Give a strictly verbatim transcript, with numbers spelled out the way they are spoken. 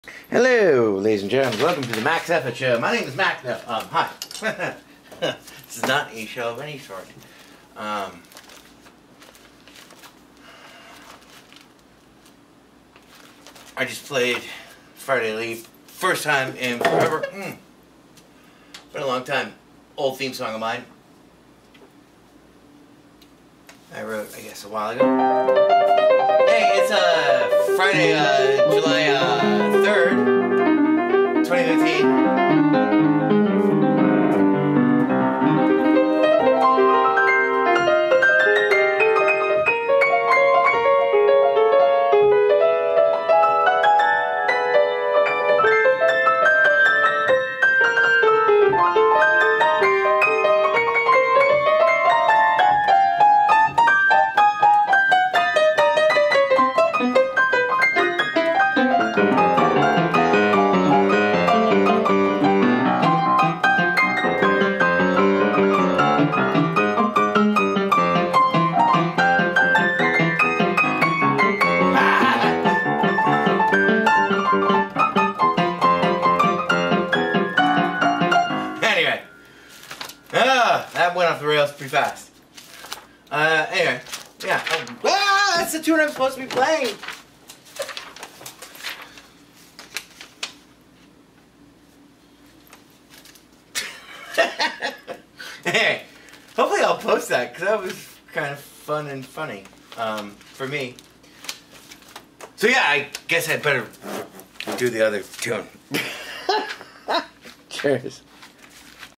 Hello, ladies and gentlemen. Welcome to the Max Effort Show. My name is Mac. No, um, hi. This is not a show of any sort. Um, I just played Friday Leave. First time in forever. Mm. Been a long time. Old theme song of mine. I wrote, I guess, a while ago. Hey, it's uh, Friday, uh, July uh, third, twenty fifteen. Anyway, ah, that went off the rails pretty fast. Uh, anyway, yeah. Oh, ah, that's the tune I'm supposed to be playing. Hey, hopefully I'll post that because that was kind of fun and funny um, for me. So yeah, I guess I'd better do the other tune. Cheers.